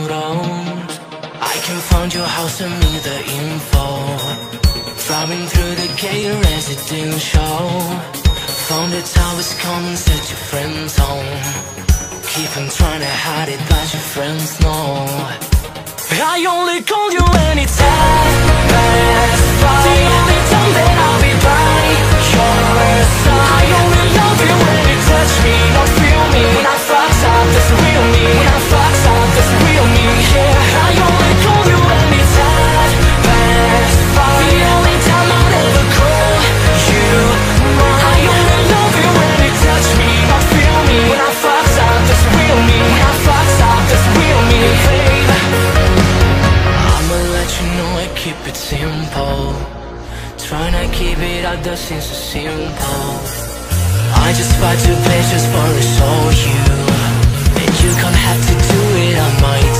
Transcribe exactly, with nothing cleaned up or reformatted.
photos. I can find your house and me the info. Driving through the gay residential. Found the towers, come and set your friends home. Keep on trying to hide it, but your friends know. I only call you anytime that's fine. The only time that I'll be by your side. I only love you when you touch me, not feel me. When I fucked up, that's the real me. When I fucked up, that's the real me. Yeah, I only call you anytime that's fine. The only time I'll ever call you mine. I only love you when you touch me, not feel me. When I fucked up, that's the real me. When I fucked up, that's the real me, babe. I'ma let you know I keep it simple. Try not keep it out, that seems so simple. I just fight to pleasures for it's all you. And you can't have to do it on my